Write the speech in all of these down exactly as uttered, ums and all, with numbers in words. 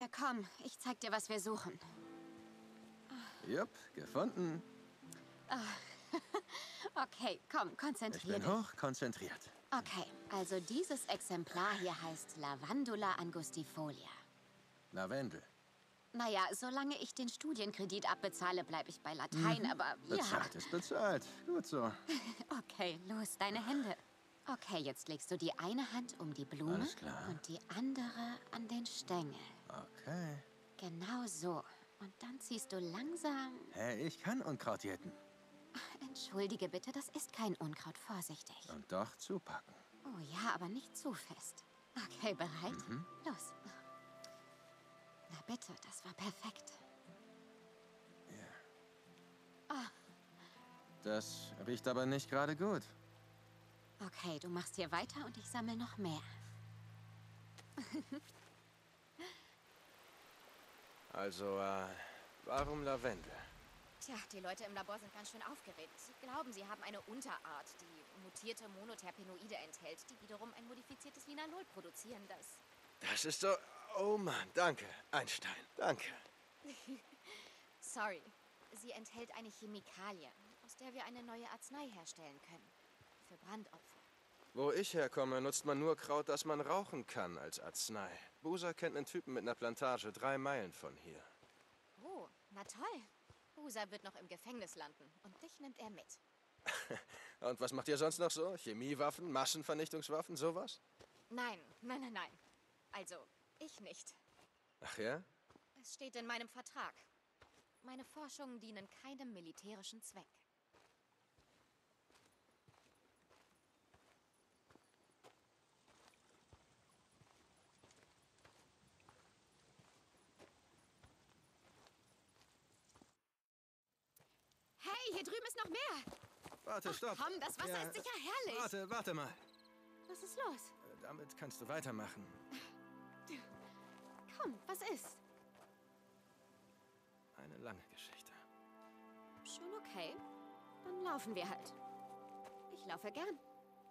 Na komm, ich zeig dir, was wir suchen. Jupp, gefunden. Okay, komm, Ich konzentrier bin dich. hoch konzentriert. Okay, also dieses Exemplar hier heißt Lavandula angustifolia. Lavendel. Naja, solange ich den Studienkredit abbezahle, bleibe ich bei Latein, aber ja. Bezahlt ist bezahlt. Gut so. Okay, los, deine Hände. Okay, jetzt legst du die eine Hand um die Blume Alles klar. und die andere an den Stängel. Okay. Genau so. Und dann ziehst du langsam... Hey, ich kann Unkraut jäten. Entschuldige bitte, das ist kein Unkraut. Vorsichtig. Und doch zupacken. Oh ja, aber nicht zu fest. Okay, bereit? Mhm. Los. Na bitte, das war perfekt. Das riecht aber nicht gerade gut. Okay, du machst hier weiter und ich sammle noch mehr. Also, äh, warum Lavendel? Tja, die Leute im Labor sind ganz schön aufgeregt. Sie glauben, sie haben eine Unterart, die mutierte Monoterpenoide enthält, die wiederum ein modifiziertes Linalol produzieren, das... Das ist so... Oh Mann, danke, Einstein, danke. Sorry. Sie enthält eine Chemikalie, aus der wir eine neue Arznei herstellen können. Für Brandopfer. Wo ich herkomme, nutzt man nur Kraut, das man rauchen kann, als Arznei. Busa kennt einen Typen mit einer Plantage drei Meilen von hier. Oh, na toll. Busa wird noch im Gefängnis landen und dich nimmt er mit. Und was macht ihr sonst noch so? Chemiewaffen, Massenvernichtungswaffen, sowas? Nein, nein, nein, nein. Also, ich nicht. Ach ja? Es steht in meinem Vertrag. Meine Forschungen dienen keinem militärischen Zweck. Hey, hier drüben ist noch mehr. Warte, stopp. Komm, das Wasser Ja, ist sicher herrlich. Warte, warte mal. Was ist los? Damit kannst du weitermachen. Komm, was ist? Eine lange Geschichte. Schon okay. Dann laufen wir halt. Ich laufe gern.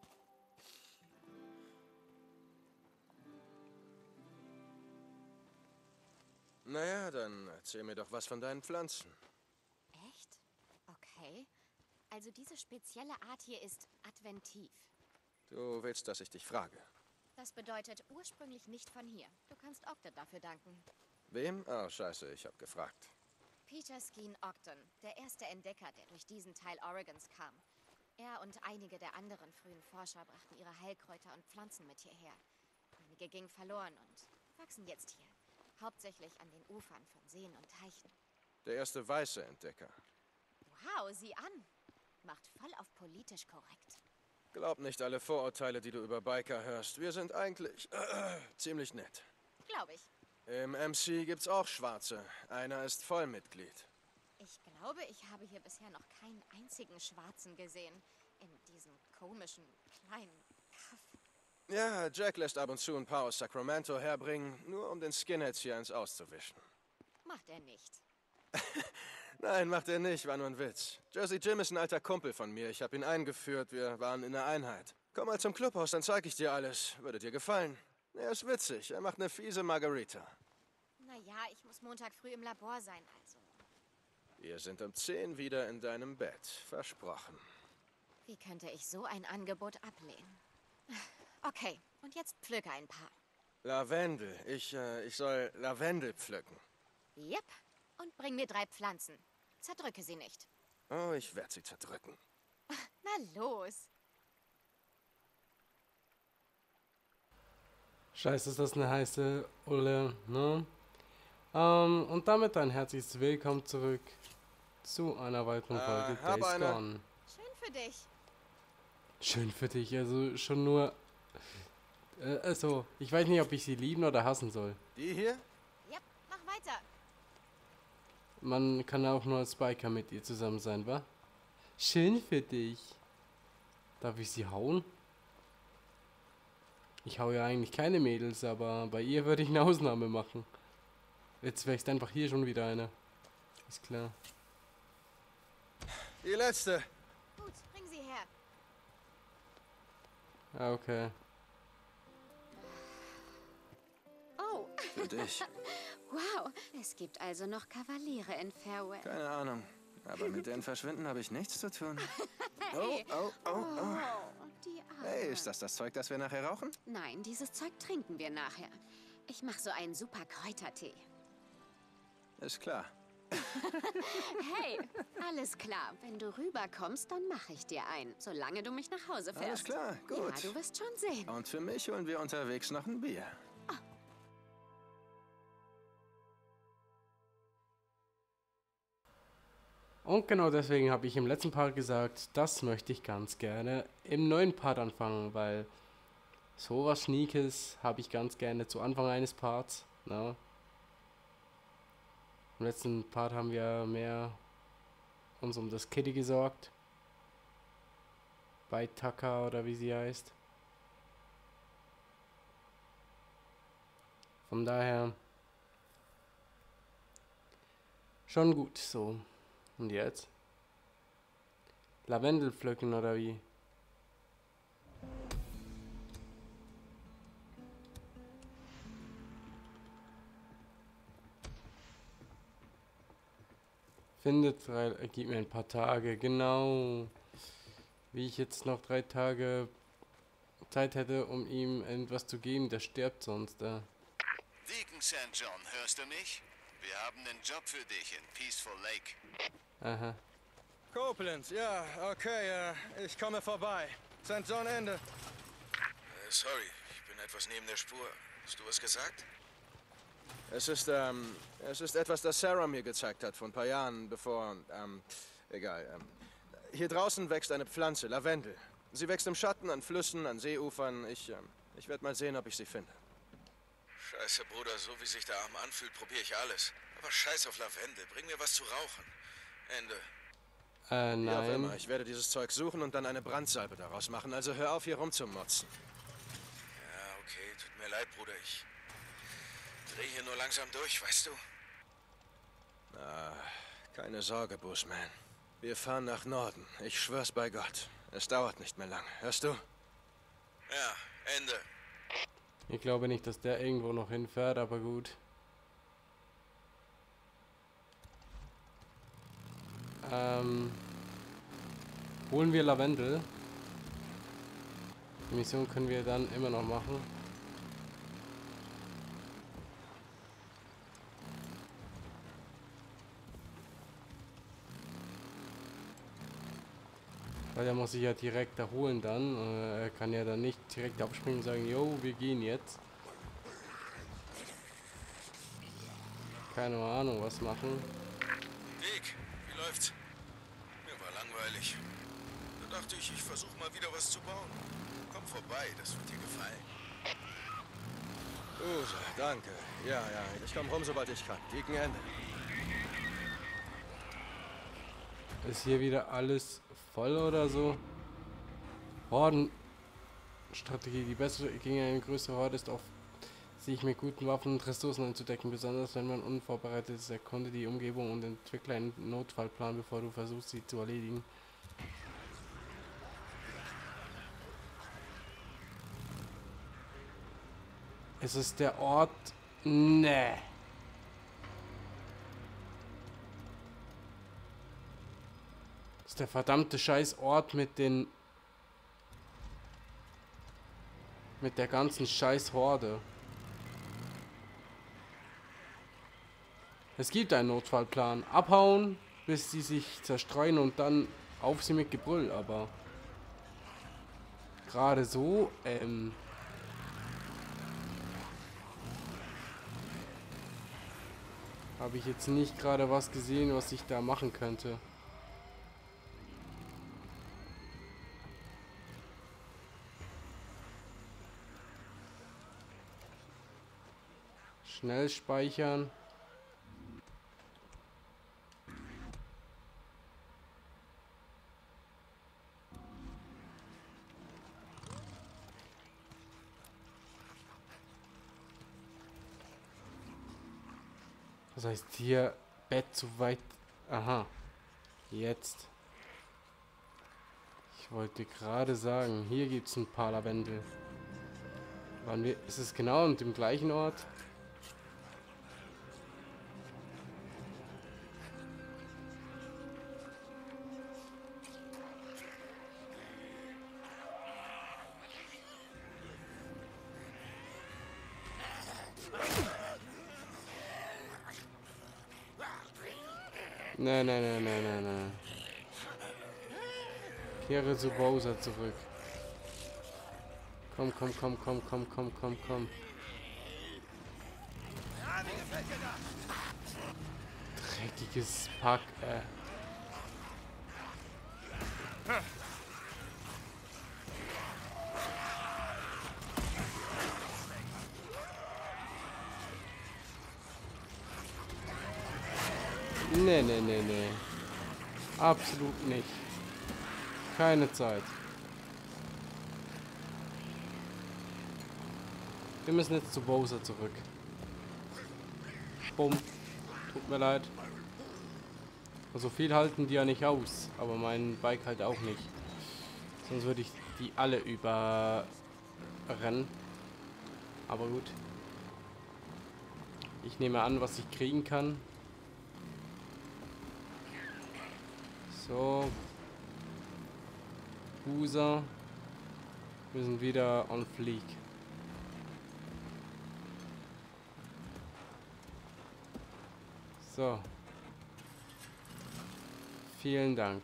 Naja, dann erzähl mir doch was von deinen Pflanzen. Echt? Okay. Also diese spezielle Art hier ist adventiv. Du willst, dass ich dich frage. Das bedeutet ursprünglich nicht von hier. Du kannst Ogden dafür danken. Wem? Oh, scheiße, ich hab gefragt. Peter Skeen Ogden, der erste Entdecker, der durch diesen Teil Oregons kam. Er und einige der anderen frühen Forscher brachten ihre Heilkräuter und Pflanzen mit hierher. Einige gingen verloren und wachsen jetzt hier. Hauptsächlich an den Ufern von Seen und Teichen. Der erste weiße Entdecker. Wow, sieh an. Macht voll auf politisch korrekt. Glaub nicht alle Vorurteile, die du über Biker hörst. Wir sind eigentlich äh, ziemlich nett. Glaube ich. Im M C gibt's auch Schwarze. Einer ist Vollmitglied. Ich glaube, ich habe hier bisher noch keinen einzigen Schwarzen gesehen. In diesem komischen, kleinen Kaff. Ja, Jack lässt ab und zu ein paar aus Sacramento herbringen, nur um den Skinheads hier eins auszuwischen. Macht er nicht. Nein, macht er nicht, war nur ein Witz. Jersey Jim ist ein alter Kumpel von mir. Ich habe ihn eingeführt, wir waren in der Einheit. Komm mal zum Clubhaus, dann zeig ich dir alles. Würde dir gefallen. Er ist witzig, er macht eine fiese Margarita. Naja, ich muss Montag früh im Labor sein, also. Wir sind um zehn wieder in deinem Bett. Versprochen. Wie könnte ich so ein Angebot ablehnen? Okay, und jetzt pflücke ein paar. Lavendel. Ich, äh, ich soll Lavendel pflücken. Yep. Und bring mir drei Pflanzen. Zerdrücke sie nicht. Oh, ich werde sie zerdrücken. Na los. Scheiße, ist das eine heiße Ulle, ne? Ähm, und damit ein herzliches Willkommen zurück zu einer weiteren Folge Äh, hab Days eine. Gone. Schön für dich. Schön für dich, also schon nur... Äh, also, ich weiß nicht, ob ich sie lieben oder hassen soll. Die hier? Yep, mach weiter. Man kann auch nur als Biker mit ihr zusammen sein, wa? Schön für dich. Darf ich sie hauen? Ich hau ja eigentlich keine Mädels, aber bei ihr würde ich eine Ausnahme machen. Jetzt wächst einfach hier schon wieder eine. Ist klar. Die letzte. Gut, bring sie her. Ah, okay. Oh, Für dich. wow. Es gibt also noch Kavaliere in Farewell. Keine Ahnung. Aber mit denen verschwinden habe ich nichts zu tun. Hey. Oh, oh, oh, oh. Oh, die Arme. Hey, ist das das Zeug, das wir nachher rauchen? Nein, dieses Zeug trinken wir nachher. Ich mache so einen super Kräutertee. Ist klar. Hey, alles klar. Wenn du rüberkommst, dann mache ich dir einen. Solange du mich nach Hause fährst. Alles klar, gut. Ja, du wirst schon sehen. Und für mich holen wir unterwegs noch ein Bier. Und genau deswegen habe ich im letzten Part gesagt, das möchte ich ganz gerne im neuen Part anfangen, weil sowas Sneakes habe ich ganz gerne zu Anfang eines Parts. Ne? Im letzten Part haben wir mehr uns um das Kitty gesorgt. Bei Taka oder wie sie heißt. Von daher schon gut so. Und jetzt? Lavendel pflücken oder wie? Findet drei, äh, gib mir ein paar Tage, genau. Wie ich jetzt noch drei Tage Zeit hätte, um ihm etwas zu geben, der stirbt sonst. Äh. Deacon Sankt John, hörst du mich? Wir haben einen Job für dich in Peaceful Lake. Aha. Copeland, ja, okay, äh, ich komme vorbei. Sankt John, Ende. Äh, sorry, ich bin etwas neben der Spur. Hast du was gesagt? Es ist, ähm, es ist etwas, das Sarah mir gezeigt hat vor ein paar Jahren, bevor, ähm, egal, ähm, hier draußen wächst eine Pflanze, Lavendel. Sie wächst im Schatten, an Flüssen, an Seeufern. Ich, ähm, ich werde mal sehen, ob ich sie finde. Scheiße, Bruder, so wie sich der Arm anfühlt, probiere ich alles. Aber scheiß auf Lavendel, bring mir was zu rauchen. Ende. Äh, Wie auch immer, nein. ich werde dieses Zeug suchen und dann eine Brandsalbe daraus machen, also hör auf, hier rumzumotzen. Ja, okay, tut mir leid, Bruder, ich dreh hier nur langsam durch, weißt du? Ah, keine Sorge, Bushman. Wir fahren nach Norden, ich schwör's bei Gott. Es dauert nicht mehr lange, hörst du? Ja, Ende. Ich glaube nicht, dass der irgendwo noch hinfährt, aber gut. Ähm, holen wir Lavendel. Die Mission können wir dann immer noch machen. Weil der muss sich ja direkt da holen dann. Äh, er kann ja dann nicht direkt abspringen und sagen, yo, wir gehen jetzt. Keine Ahnung, was machen. Dick, wie läuft's? Mir war langweilig. Da dachte ich, ich versuche mal wieder was zu bauen. Komm vorbei, das wird dir gefallen. Gut, danke. Ja, ja, ich komme rum, sobald ich kann. Gegen Ende. Ist hier wieder alles voll oder so? Horden-Strategie. Die beste gegen eine größere Horde ist auf sich mit guten Waffen und Ressourcen einzudecken, besonders wenn man unvorbereitet ist. Erkunde die Umgebung und entwickle einen Notfallplan, bevor du versuchst, sie zu erledigen. Ist es der Ort? Nee. Das ist der verdammte scheiß Ort mit den... mit der ganzen scheiß Horde. Es gibt einen Notfallplan. Abhauen, bis sie sich zerstreuen und dann auf sie mit Gebrüll, aber... gerade so, ähm... habe ich jetzt nicht gerade was gesehen, was ich da machen könnte. Schnell speichern. Das heißt hier Bett zu weit. Aha. Jetzt. Ich wollte gerade sagen, hier gibt es ein paar Lavendel. Waren wir, ist es genau an dem gleichen Ort? Nein, nein, nein, nein, nein, nein. Kehre zu Bowser zurück. Komm, komm, komm, komm, komm, komm, komm, komm. Dreckiges Pack, äh. Nee, nee, nee, nee. Absolut nicht. Keine Zeit. Wir müssen jetzt zu Bowser zurück. Bumm. Tut mir leid. So viel halten die ja nicht aus. Aber mein Bike halt auch nicht. Sonst würde ich die alle überrennen. Aber gut. Ich nehme an, was ich kriegen kann. So. Bowser. Wir sind wieder on fleek. So. Vielen Dank.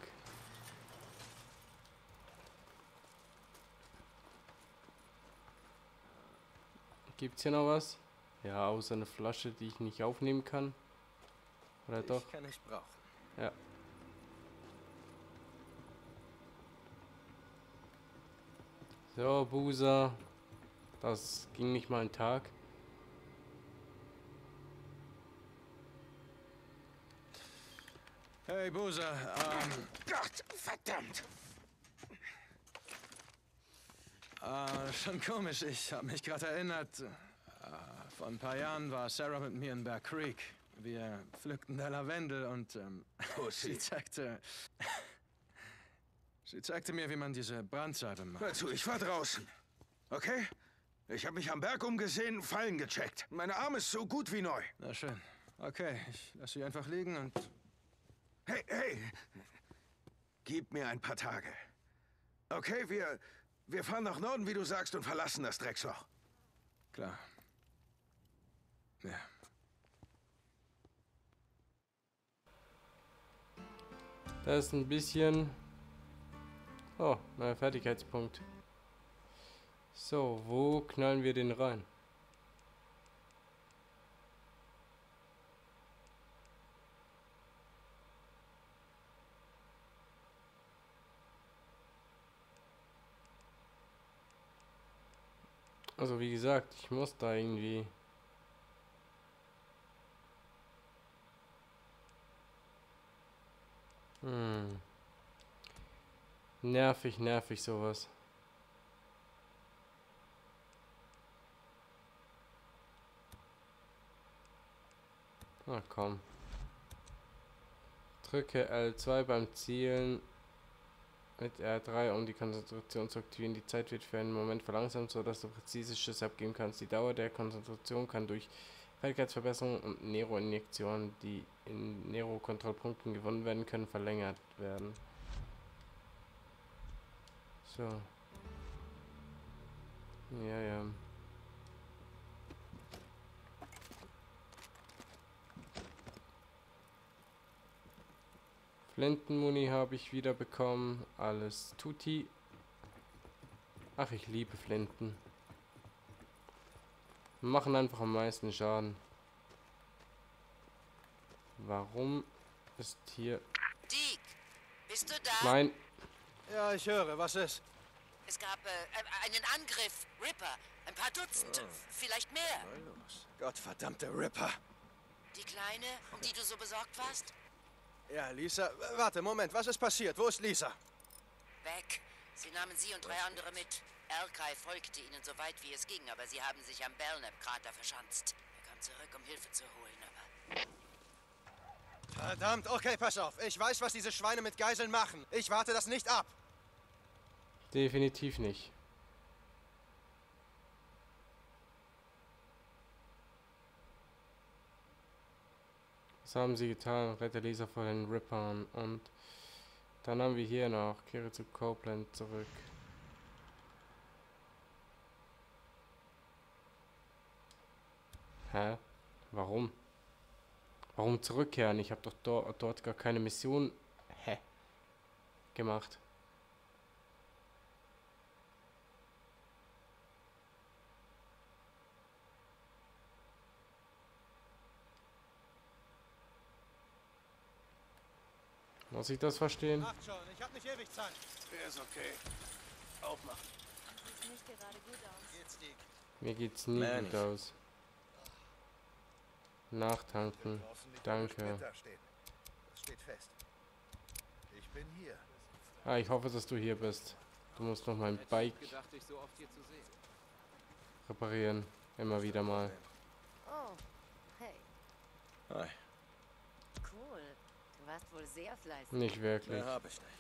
Gibt's hier noch was? Ja, außer eine Flasche, die ich nicht aufnehmen kann. Oder Ich doch? kann nicht brauchen. Ja. So, Bowser. Das ging nicht mal einen Tag. Hey, Bowser, ähm... Gott, verdammt! Äh, schon komisch, ich habe mich gerade erinnert. Äh, vor ein paar Jahren war Sarah mit mir in Bear Creek. Wir pflückten da Lavendel und, ähm... sie zeigte... sie zeigte mir, wie man diese Brandsalbe macht. Hör zu, ich war draußen. Okay? Ich habe mich am Berg umgesehen, Fallen gecheckt. Meine Arme ist so gut wie neu. Na schön. Okay, ich lasse sie einfach liegen und... Hey, hey! Gib mir ein paar Tage. Okay, wir... wir fahren nach Norden, wie du sagst, und verlassen das Drecksloch. Klar. Ja. Das ist ein bisschen... Oh, neuer Fertigkeitspunkt. So, wo knallen wir den rein? Also wie gesagt, ich muss da irgendwie... Hm. Nervig, nervig sowas. Na komm. Drücke L zwei beim Zielen mit R drei, um die Konzentration zu aktivieren. Die Zeit wird für einen Moment verlangsamt, sodass du präzise Schüsse abgeben kannst. Die Dauer der Konzentration kann durch Fertigkeitsverbesserung und Nero-Injektionen, die in Nero-Kontrollpunkten gewonnen werden können, verlängert werden. So. Ja, ja. Flintenmuni habe ich wieder bekommen. Alles tutti. Ach, ich liebe Flinten. Machen einfach am meisten Schaden. Warum ist hier... Deke, bist du da? Nein. Ja, ich höre. Was ist? Es gab äh, einen Angriff. Ripper. Ein paar Dutzend. Oh. Vielleicht mehr. Mal los. Gottverdammte Ripper. Die Kleine, um die du so besorgt warst? Ja, Lisa... Warte, Moment. Was ist passiert? Wo ist Lisa? Weg. Sie nahmen sie und drei andere mit. Erkai folgte ihnen so weit wie es ging, aber sie haben sich am Belknap-Krater verschanzt. Er kam zurück, um Hilfe zu holen, aber... Verdammt, okay, pass auf. Ich weiß, was diese Schweine mit Geiseln machen. Ich warte das nicht ab. Definitiv nicht. Was haben sie getan? Rette Lisa vor den Rippern. Und dann haben wir hier noch, kehre zu Copeland zurück. Hä? Warum? Warum zurückkehren? Ich habe doch do dort gar keine Mission hä, gemacht. Muss ich das verstehen? Macht schon, ich hab nicht ewig Zeit. Der ist okay. Aufmachen. Sieht nicht gerade gut aus. Geht's dir? Mir geht's nie Nein, gut nicht. aus. Nachtanken. Danke. Das steht fest. Ich bin hier. Ah, ich hoffe, dass du hier bist. Du musst noch mein Bike reparieren. Immer wieder mal. Oh, hey, Hi. cool. Du warst wohl sehr fleißig. Nicht wirklich. Mehr hab ich nicht.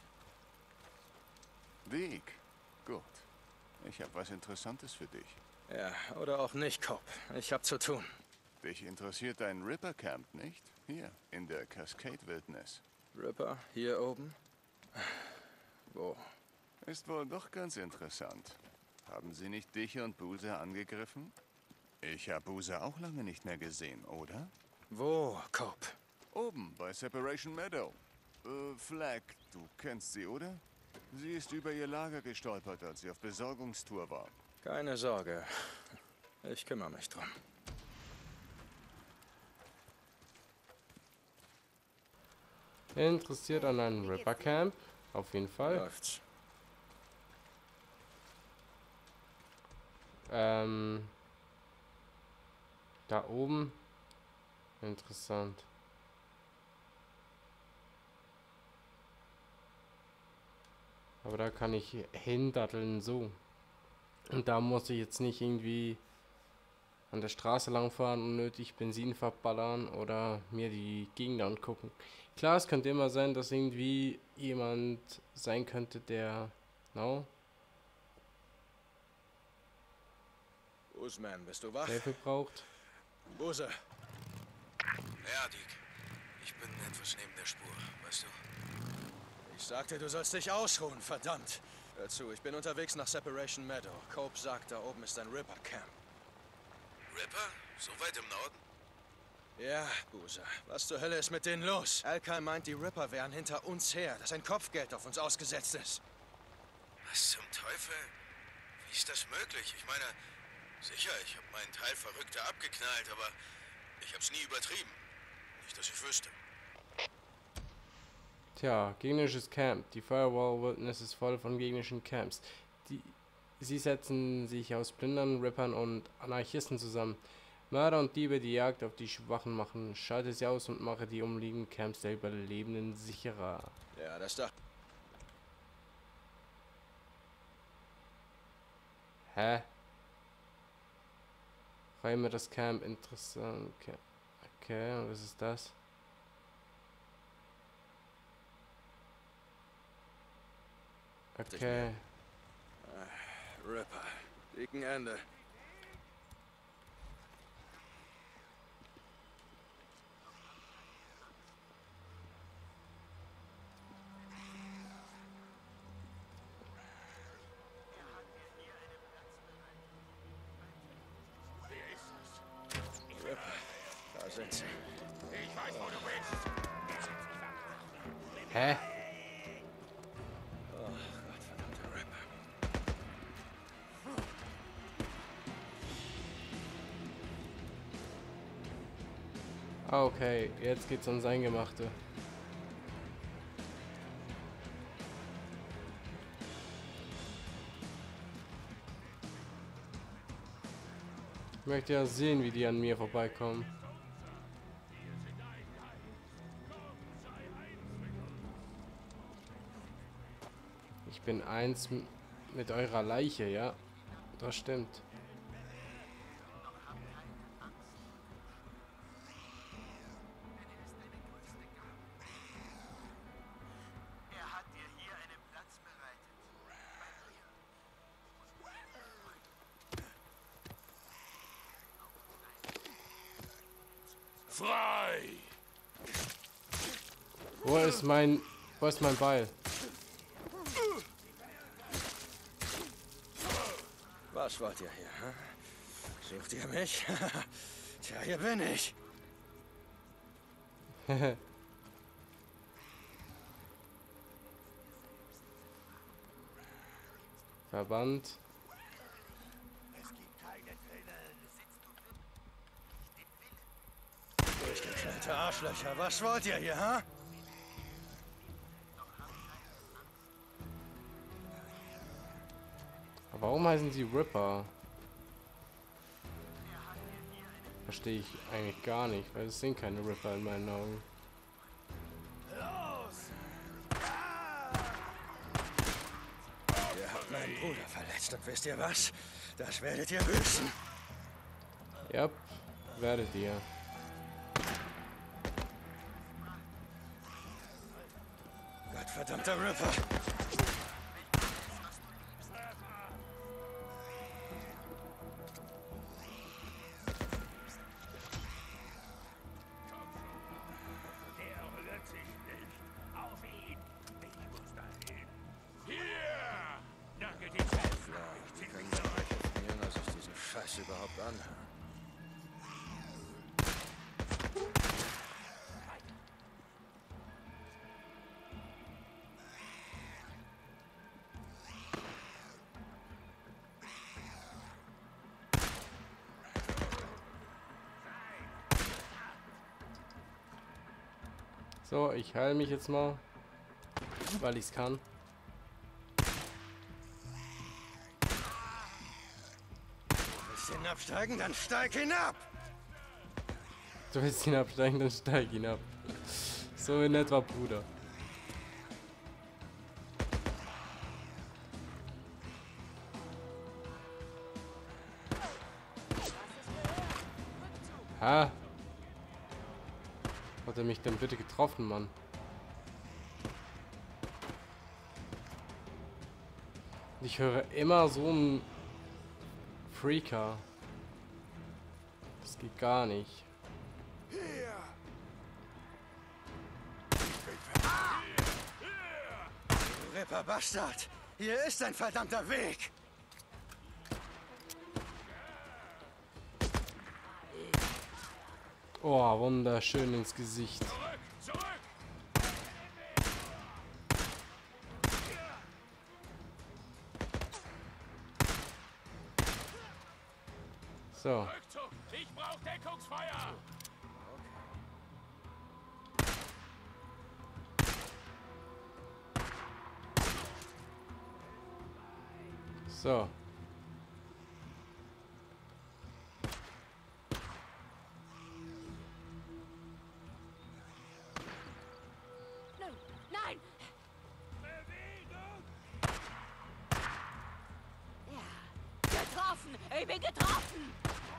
Deke. Gut. Ich habe was Interessantes für dich. Ja, oder auch nicht, Cope. Ich hab zu tun. Dich interessiert dein Ripper Camp, nicht? Hier, in der Cascade-Wildnis. Ripper, hier oben? Wo? Ist wohl doch ganz interessant. Haben sie nicht dich und Boozer angegriffen? Ich habe Boozer auch lange nicht mehr gesehen, oder? Wo, Cope? Oben, bei Separation Meadow. Äh, Flag, du kennst sie, oder? Sie ist über ihr Lager gestolpert, als sie auf Besorgungstour war. Keine Sorge. Ich kümmere mich drum. Interessiert an einem Ripper Camp? Auf jeden Fall. Läuft's. Ähm. Da oben. Interessant. Aber da kann ich hindatteln so. Und da muss ich jetzt nicht irgendwie an der Straße langfahren, unnötig Benzin verballern oder mir die Gegend angucken. Klar, es könnte immer sein, dass irgendwie jemand sein könnte, der, no, Usman, bist du wach? Hilfe braucht. Boozer. Ja, Deke. Ich bin etwas neben der Spur, weißt du? Ich sagte, du sollst dich ausruhen, verdammt. Hör zu, ich bin unterwegs nach Separation Meadow. Cope sagt, da oben ist ein Ripper Camp. Ripper? So weit im Norden? Ja, Boozer. Was zur Hölle ist mit denen los? Alkai meint, die Ripper wären hinter uns her, dass ein Kopfgeld auf uns ausgesetzt ist. Was zum Teufel? Wie ist das möglich? Ich meine, sicher, ich habe meinen Teil verrückter abgeknallt, aber ich hab's nie übertrieben. Nicht, dass ich wüsste. Tja, gegnerisches Camp. Die Firewall Wilderness ist voll von gegnerischen Camps. Die, sie setzen sich aus Plündern, Rippern und Anarchisten zusammen. Mörder und Diebe, die Jagd auf die Schwachen machen. Schalte sie aus und mache die umliegenden Camps der Überlebenden sicherer. Ja, das dachte Hä? Räume das Camp interessant. Okay, okay, und was ist das? Okay. Ripper. Dicken Ende. Ripper. Da sind sie. Hä? Oh Gott, verdammter Ripper. Ah, okay, jetzt geht's ans Eingemachte. Ich möchte ja sehen, wie die an mir vorbeikommen. Ich bin eins m- mit eurer Leiche, ja. Das stimmt. Er hat dir hier einen Platz bereitet. Frei! Wo ist mein... Wo ist mein Beil? Was wollt ihr hier? Hä? Sucht ihr mich? Tja, hier bin ich. Verband. Durchgeknallte Arschlöcher, was wollt ihr hier, ha? Aber warum heißen sie Ripper? Verstehe ich eigentlich gar nicht, weil es sind keine Ripper in meinen Augen. Ihr habt meinen Bruder verletzt und wisst ihr was? Das werdet ihr büßen. Ja, werdet ihr. Gottverdammter Ripper. Scheiß überhaupt an. So, ich heile mich jetzt mal, weil ich es kann. Hinabsteigen, dann steig hinab! Du willst hinabsteigen, dann steig hinab. So in etwa, Bruder. Ha! Hat er mich denn bitte getroffen, Mann? Ich höre immer so ein Freaker. Das geht gar nicht. Ripper Bastard! Hier ist ein verdammter Weg! Oh, wunderschön ins Gesicht. So. Ich brauche Deckungsfeuer! So. Nein! Nein! Bewegung! Ja, getroffen! Ich bin getroffen!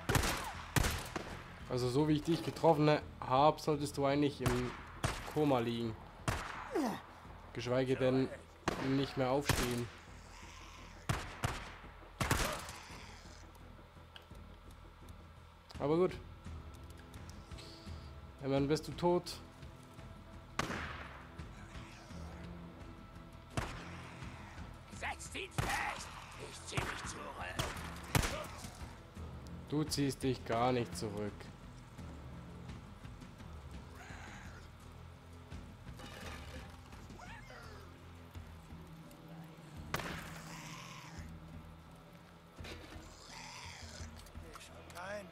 Also so wie ich dich getroffen habe, solltest du eigentlich im Koma liegen. Geschweige denn nicht mehr aufstehen. Aber gut. Immerhin bist du tot. Setzt ihn fest! Ich zieh mich zurück! Du ziehst dich gar nicht zurück. Nein!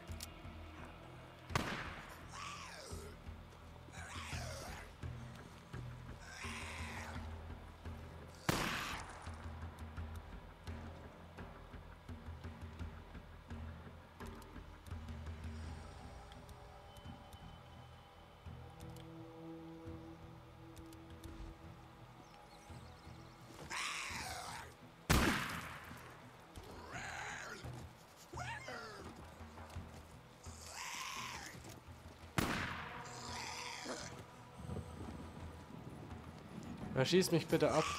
Ja, schieß mich bitte ab.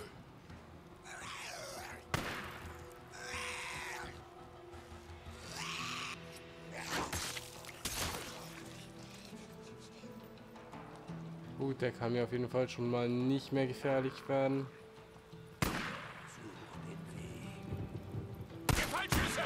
Gut, der kann mir auf jeden Fall schon mal nicht mehr gefährlich werden. Fallschüsse!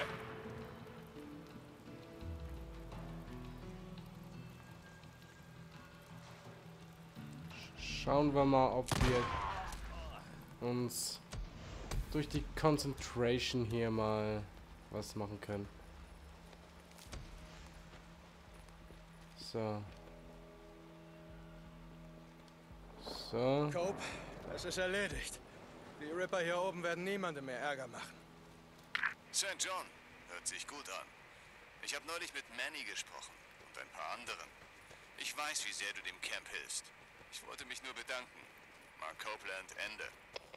Schauen wir mal, ob wir uns durch die Concentration hier mal was machen können. So. So. Cope, es ist erledigt. Die Ripper hier oben werden niemandem mehr Ärger machen. Sankt John, hört sich gut an. Ich habe neulich mit Manny gesprochen und ein paar anderen. Ich weiß, wie sehr du dem Camp hilfst. Ich wollte mich nur bedanken. Mark Copeland, Ende.